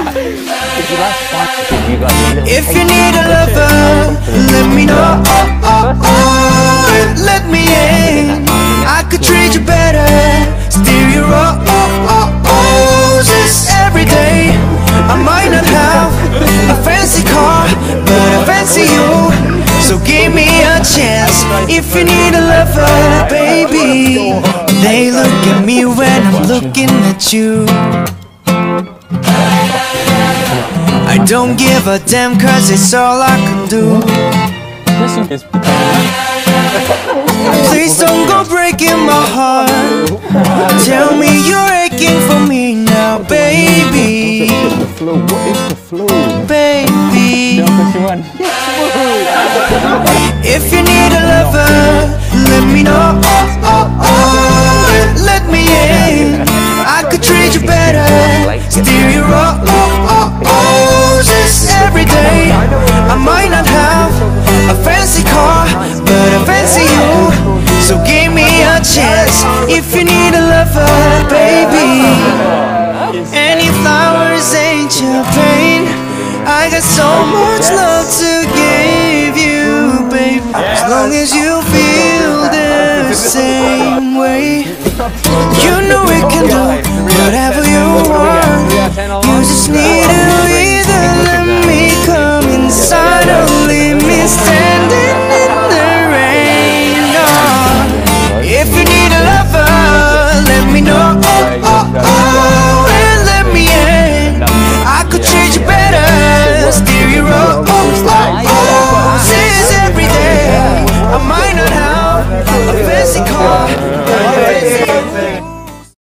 If you need a lover, let me know. Let me in. I could treat you better, steer you roses every day. I might not have a fancy car, but I fancy you. So give me a chance. If you need a lover, baby. They look at me when I'm looking at you. I don't give a damn, cause it's all I can do. Please don't go breaking my heart. Tell me you're aching for me now, baby. Baby. If you need a lover, let me know. Let me in. I could treat you better, steer you roses every day. I might not have a fancy car, but I fancy you. So give me a chance. If you need a lover, baby. Any flowers ain't your pain. I got so much love to